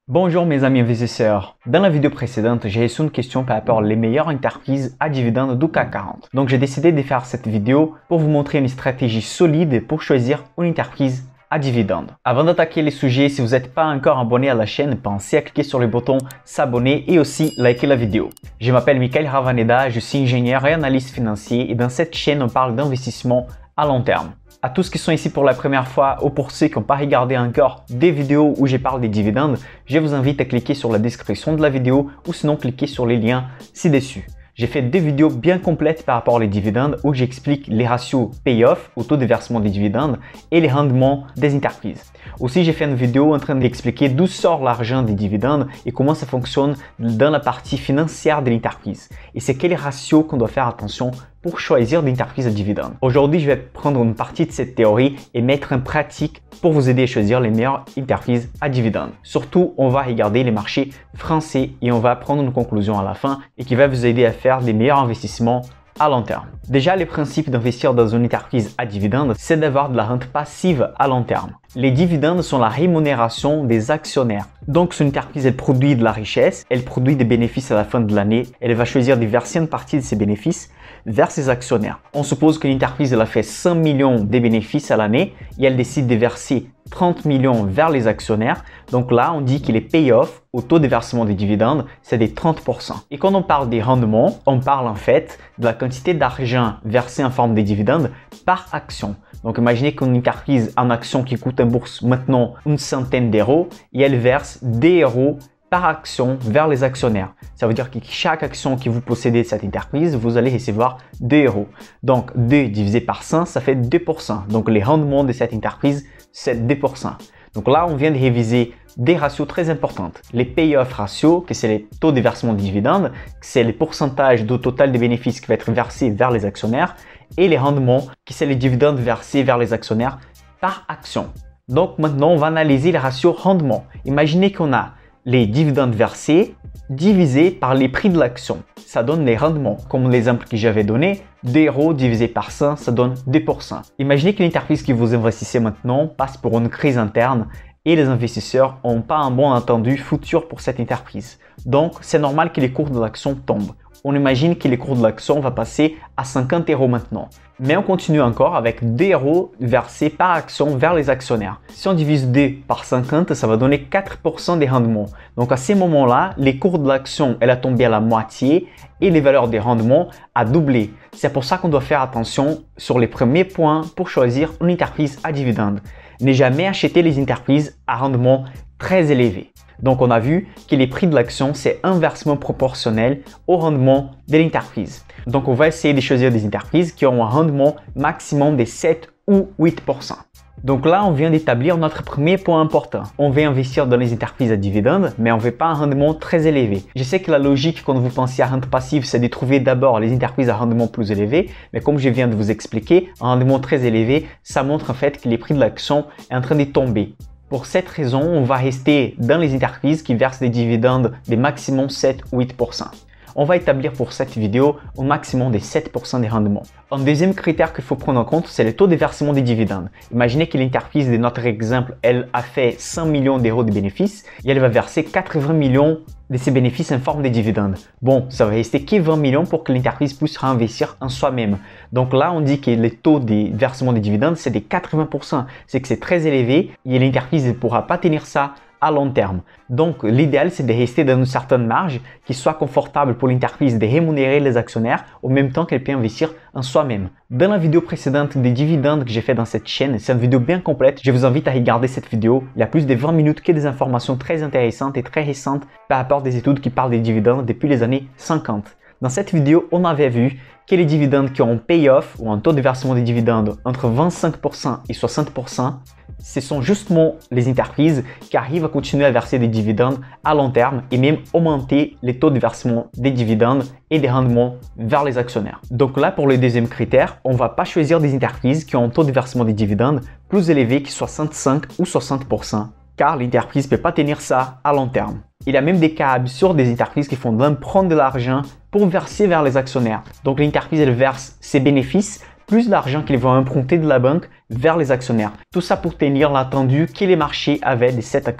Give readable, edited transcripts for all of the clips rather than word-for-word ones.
Bonjour mes amis investisseurs. Dans la vidéo précédente, j'ai reçu une question par rapport aux meilleures entreprises à dividendes du CAC 40. Donc j'ai décidé de faire cette vidéo pour vous montrer une stratégie solide pour choisir une entreprise à dividendes. Avant d'attaquer les sujets, si vous n'êtes pas encore abonné à la chaîne, pensez à cliquer sur le bouton s'abonner et aussi liker la vidéo. Je m'appelle Michael Ravaneda, je suis ingénieur et analyste financier et dans cette chaîne on parle d'investissement à long terme. À tous qui sont ici pour la première fois ou pour ceux qui n'ont pas regardé encore des vidéos où je parle des dividendes, je vous invite à cliquer sur la description de la vidéo ou sinon cliquer sur les liens ci-dessus. J'ai fait deux vidéos bien complètes par rapport aux dividendes où j'explique les ratios payoff ou taux de versement des dividendes et les rendements des entreprises. Aussi, j'ai fait une vidéo en train d'expliquer d'où sort l'argent des dividendes et comment ça fonctionne dans la partie financière de l'entreprise. Et c'est quels ratios qu'on doit faire attention pour choisir des entreprises à dividendes. Aujourd'hui, je vais prendre une partie de cette théorie et mettre en pratique pour vous aider à choisir les meilleures entreprises à dividendes. Surtout, on va regarder les marchés français et on va prendre une conclusion à la fin et qui va vous aider à faire les meilleurs investissements à long terme. Déjà, le principe d'investir dans une entreprise à dividendes, c'est d'avoir de la rente passive à long terme. Les dividendes sont la rémunération des actionnaires. Donc, si une entreprise elle produit de la richesse, elle produit des bénéfices à la fin de l'année, elle va choisir de verser une partie de ses bénéfices vers ses actionnaires. On suppose qu'une entreprise elle a fait 100 millions de bénéfices à l'année et elle décide de verser 30 millions vers les actionnaires. Donc là, on dit que les payoffs au taux de versement des dividendes, c'est des 30%. Et quand on parle des rendements, on parle en fait de la quantité d'argent versée en forme de dividendes par action. Donc imaginez qu'une entreprise en action qui coûte en bourse maintenant une centaine d'euros et elle verse 2 euros par action vers les actionnaires. Ça veut dire que chaque action que vous possédez de cette entreprise, vous allez recevoir 2 euros. Donc 2 divisé par 100, ça fait 2%. Donc les rendements de cette entreprise, c'est 2%. Donc là, on vient de réviser des ratios très importants. Les payoff ratios, que c'est les taux de versement de dividendes, c'est les pourcentages du total des bénéfices qui va être versé vers les actionnaires, et les rendements, qui c'est les dividendes versés vers les actionnaires par action. Donc maintenant, on va analyser les ratios rendement. Imaginez qu'on a les dividendes versés divisés par les prix de l'action. Ça donne les rendements. Comme l'exemple que j'avais donné, 2 euros divisé par 100, ça donne 2%. Imaginez que l'entreprise que vous investissez maintenant passe pour une crise interne et les investisseurs n'ont pas un bon entendu futur pour cette entreprise. Donc, c'est normal que les cours de l'action tombent. On imagine que les cours de l'action va passer à 50 euros maintenant. Mais on continue encore avec 2 euros versés par action vers les actionnaires. Si on divise 2 par 50, ça va donner 4% des rendements. Donc à ce moment-là, les cours de l'action elle a tombé à la moitié et les valeurs des rendements a doublé. C'est pour ça qu'on doit faire attention sur les premiers points pour choisir une entreprise à dividendes. Ne jamais acheter les entreprises à rendement très élevé. Donc, on a vu que les prix de l'action, c'est inversement proportionnel au rendement de l'entreprise. Donc, on va essayer de choisir des entreprises qui ont un rendement maximum de 7 ou 8%. Donc là, on vient d'établir notre premier point important. On veut investir dans les entreprises à dividendes, mais on ne veut pas un rendement très élevé. Je sais que la logique quand vous pensez à rente passive, c'est de trouver d'abord les entreprises à rendement plus élevé, mais comme je viens de vous expliquer, un rendement très élevé, ça montre en fait que les prix de l'action est en train de tomber. Pour cette raison, on va rester dans les entreprises qui versent des dividendes de maximum 7 ou 8%. On va établir pour cette vidéo un maximum de 7% des rendements. Un deuxième critère qu'il faut prendre en compte, c'est le taux de versement des dividendes. Imaginez que l'entreprise de notre exemple, elle a fait 100 millions d'euros de bénéfices et elle va verser 80 millions de ses bénéfices en forme de dividendes. Bon, ça va rester que 20 millions pour que l'entreprise puisse réinvestir en soi-même. Donc là, on dit que le taux de versement des dividendes, c'est de 80%. C'est que c'est très élevé et l'entreprise ne pourra pas tenir ça à long terme. Donc, l'idéal, c'est de rester dans une certaine marge qui soit confortable pour l'entreprise de rémunérer les actionnaires au même temps qu'elle peut investir en soi-même. Dans la vidéo précédente des dividendes que j'ai fait dans cette chaîne, c'est une vidéo bien complète. Je vous invite à regarder cette vidéo. Il y a plus de 20 minutes que des informations très intéressantes et très récentes par rapport à des études qui parlent des dividendes depuis les années 50. Dans cette vidéo, on avait vu que les dividendes qui ont un payoff ou un taux de versement des dividendes entre 25% et 60%, ce sont justement les entreprises qui arrivent à continuer à verser des dividendes à long terme et même augmenter les taux de versement des dividendes et des rendements vers les actionnaires. Donc là, pour le deuxième critère, on ne va pas choisir des entreprises qui ont un taux de versement des dividendes plus élevé que 65 ou 60%, car l'entreprise ne peut pas tenir ça à long terme. Il y a même des cas absurdes des entreprises qui font prendre de l'argent pour verser vers les actionnaires. Donc l'entreprise, elle verse ses bénéfices plus l'argent qu'ils vont emprunter de la banque vers les actionnaires. Tout ça pour tenir l'attendu que les marchés avaient de cette action.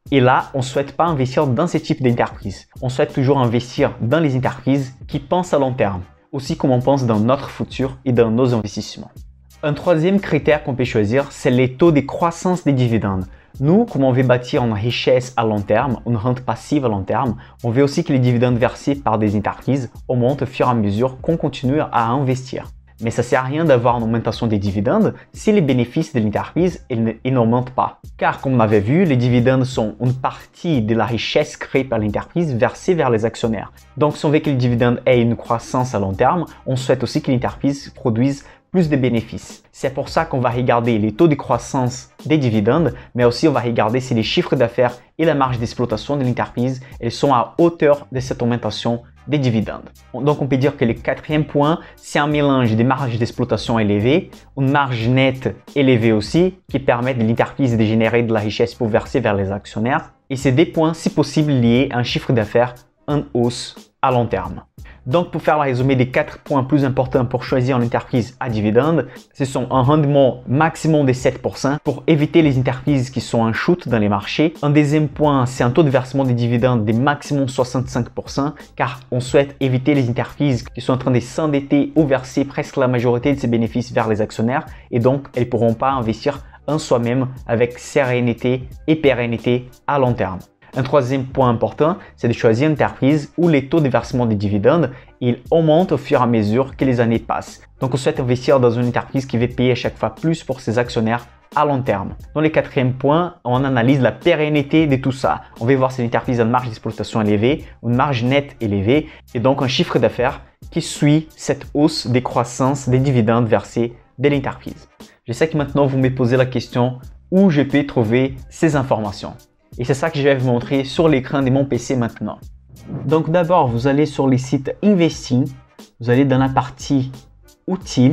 Et là, on ne souhaite pas investir dans ce type d'entreprise. On souhaite toujours investir dans les entreprises qui pensent à long terme, aussi comme on pense dans notre futur et dans nos investissements. Un troisième critère qu'on peut choisir, c'est les taux de croissance des dividendes. Nous, comme on veut bâtir une richesse à long terme, une rente passive à long terme, on veut aussi que les dividendes versés par des entreprises augmentent au fur et à mesure qu'on continue à investir. Mais ça ne sert à rien d'avoir une augmentation des dividendes si les bénéfices de l'entreprise n'augmentent pas. Car comme on avait vu, les dividendes sont une partie de la richesse créée par l'entreprise versée vers les actionnaires. Donc si on veut que les dividendes aient une croissance à long terme, on souhaite aussi que l'entreprise produise plus de bénéfices. C'est pour ça qu'on va regarder les taux de croissance des dividendes, mais aussi on va regarder si les chiffres d'affaires et la marge d'exploitation de l'entreprise sont à hauteur de cette augmentation des dividendes. Donc on peut dire que le quatrième point, c'est un mélange des marges d'exploitation élevées, une marge nette élevée aussi, qui permettent à l'entreprise de générer de la richesse pour verser vers les actionnaires. Et c'est des points, si possible, liés à un chiffre d'affaires en hausse à long terme. Donc, pour faire le résumé des 4 points plus importants pour choisir une entreprise à dividendes, ce sont un rendement maximum de 7% pour éviter les entreprises qui sont en chute dans les marchés. Un deuxième point, c'est un taux de versement des dividendes de maximum 65% car on souhaite éviter les entreprises qui sont en train de s'endetter ou verser presque la majorité de ces bénéfices vers les actionnaires et donc elles ne pourront pas investir en soi-même avec sérénité et pérennité à long terme. Un troisième point important, c'est de choisir une entreprise où les taux de versement des dividendes augmentent au fur et à mesure que les années passent. Donc, on souhaite investir dans une entreprise qui va payer à chaque fois plus pour ses actionnaires à long terme. Dans le quatrième point, on analyse la pérennité de tout ça. On va voir si l'entreprise a une marge d'exploitation élevée, une marge nette élevée et donc un chiffre d'affaires qui suit cette hausse des croissances des dividendes versés de l'entreprise. Je sais que maintenant, vous me posez la question où je peux trouver ces informations. Et c'est ça que je vais vous montrer sur l'écran de mon PC maintenant. Donc d'abord, vous allez sur le site Investing, vous allez dans la partie Outils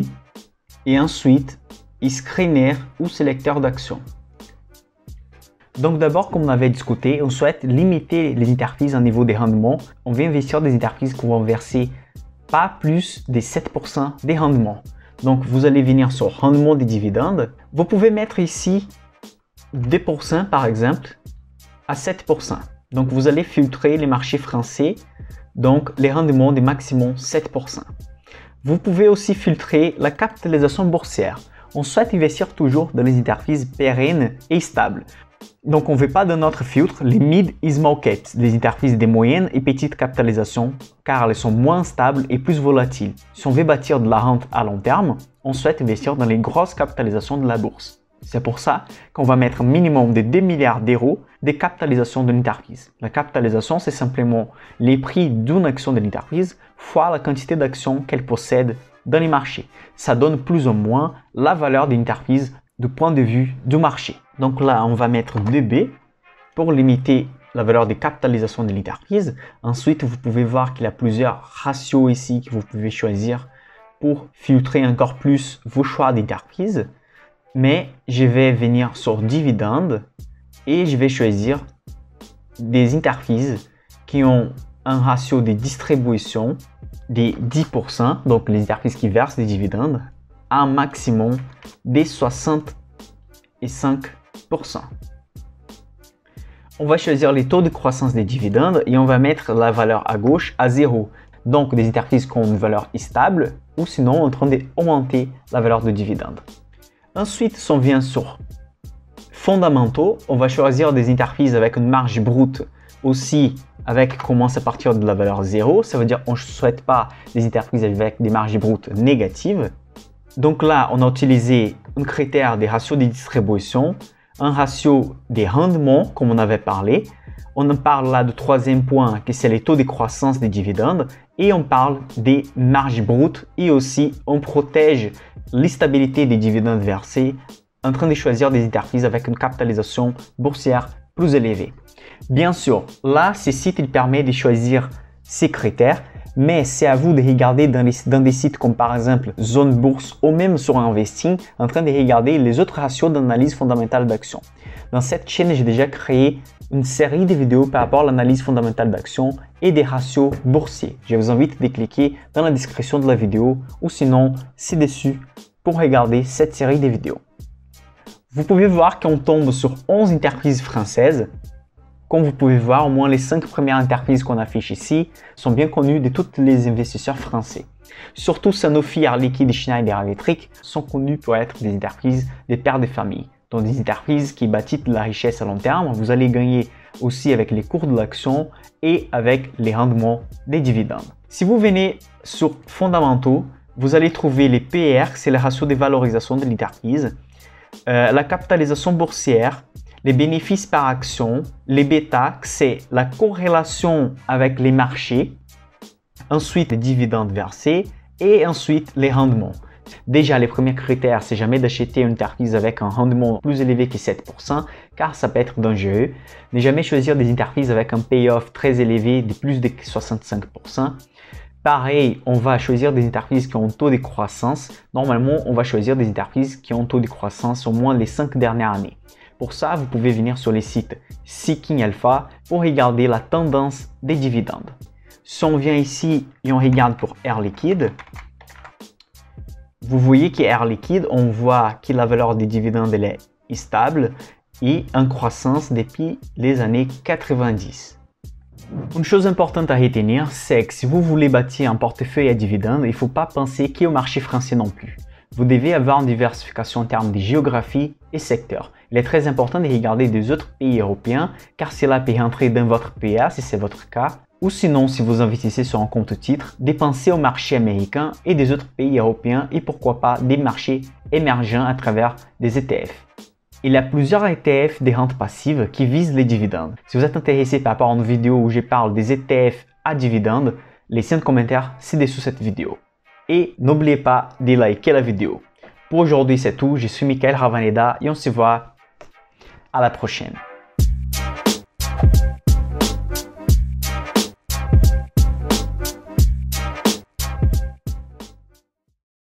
et ensuite Screener ou sélecteur d'actions. Donc d'abord, comme on avait discuté, on souhaite limiter les entreprises en niveau de rendement. On veut investir dans des entreprises qui vont verser pas plus de 7% des rendements. Donc vous allez venir sur rendement des dividendes. Vous pouvez mettre ici 2% par exemple à 7%. Donc, vous allez filtrer les marchés français, donc les rendements de maximum 7%. Vous pouvez aussi filtrer la capitalisation boursière. On souhaite investir toujours dans les entreprises pérennes et stables. Donc, on ne veut pas dans notre filtre les mid et small caps, les entreprises de moyenne et petite capitalisation, car elles sont moins stables et plus volatiles. Si on veut bâtir de la rente à long terme, on souhaite investir dans les grosses capitalisations de la bourse. C'est pour ça qu'on va mettre un minimum de 2 milliards d'euros de capitalisation de l'entreprise. La capitalisation, c'est simplement les prix d'une action de l'entreprise fois la quantité d'actions qu'elle possède dans les marchés. Ça donne plus ou moins la valeur de l'entreprise du point de vue du marché. Donc là, on va mettre 2B pour limiter la valeur de capitalisation de l'entreprise. Ensuite, vous pouvez voir qu'il y a plusieurs ratios ici que vous pouvez choisir pour filtrer encore plus vos choix d'entreprise. Mais je vais venir sur dividendes et je vais choisir des entreprises qui ont un ratio de distribution de 10%, donc les entreprises qui versent des dividendes, à un maximum de 65%. On va choisir les taux de croissance des dividendes et on va mettre la valeur à gauche à 0. Donc des entreprises qui ont une valeur stable ou sinon en train d'augmenter la valeur de dividendes. Ensuite, si on vient sur fondamentaux, on va choisir des entreprises avec une marge brute aussi avec commence à partir de la valeur 0. Ça veut dire qu'on ne souhaite pas des entreprises avec des marges brutes négatives. Donc là, on a utilisé un critère des ratios de distribution, un ratio des rendements comme on avait parlé. On en parle là du troisième point que c'est les taux de croissance des dividendes et on parle des marges brutes et aussi on protège la stabilité des dividendes versés en train de choisir des entreprises avec une capitalisation boursière plus élevée. Bien sûr, là, ce site il permet de choisir ces critères, mais c'est à vous de regarder dans des sites comme par exemple Zone Bourse ou même sur Investing en train de regarder les autres ratios d'analyse fondamentale d'action. Dans cette chaîne, j'ai déjà créé une série de vidéos par rapport à l'analyse fondamentale d'action et des ratios boursiers. Je vous invite de cliquer dans la description de la vidéo ou sinon ci-dessus pour regarder cette série de vidéos. Vous pouvez voir qu'on tombe sur 11 entreprises françaises Comme vous pouvez voir, au moins les 5 premières entreprises qu'on affiche ici sont bien connues de tous les investisseurs français. Surtout Sanofi, Air Liquide et Schneider Electric sont connus pour être des entreprises des pères de famille. Donc des entreprises qui bâtissent de la richesse à long terme. Vous allez gagner aussi avec les cours de l'action et avec les rendements des dividendes. Si vous venez sur fondamentaux, vous allez trouver les PER, c'est le ratio de valorisation de l'entreprise, la capitalisation boursière, les bénéfices par action, les bêta, c'est la corrélation avec les marchés, ensuite les dividendes versés et ensuite les rendements. Déjà, les premiers critères, c'est jamais d'acheter une entreprise avec un rendement plus élevé que 7%, car ça peut être dangereux. Ne jamais choisir des entreprises avec un payoff très élevé de plus de 65%. Pareil, on va choisir des entreprises qui ont un taux de croissance. Normalement, on va choisir des entreprises qui ont un taux de croissance au moins les 5 dernières années. Pour ça, vous pouvez venir sur les sites Seeking Alpha pour regarder la tendance des dividendes. Si on vient ici et on regarde pour Air Liquide, vous voyez qu'Air Liquide, on voit que la valeur des dividendes elle est stable et en croissance depuis les années 90. Une chose importante à retenir, c'est que si vous voulez bâtir un portefeuille à dividendes, il ne faut pas penser qu'au marché français non plus. Vous devez avoir une diversification en termes de géographie et secteur. Il est très important de regarder des autres pays européens car cela peut rentrer dans votre PA si c'est votre cas. Ou sinon, si vous investissez sur un compte titre, de penser au marché américain et des autres pays européens et pourquoi pas des marchés émergents à travers des ETF. Il y a plusieurs ETF de rente passive qui visent les dividendes. Si vous êtes intéressé par rapport à une vidéo où je parle des ETF à dividendes, laissez un commentaire ci-dessous cette vidéo. Et n'oubliez pas de liker la vidéo. Pour aujourd'hui, c'est tout. Je suis Michael Ravaneda et on se voit à la prochaine.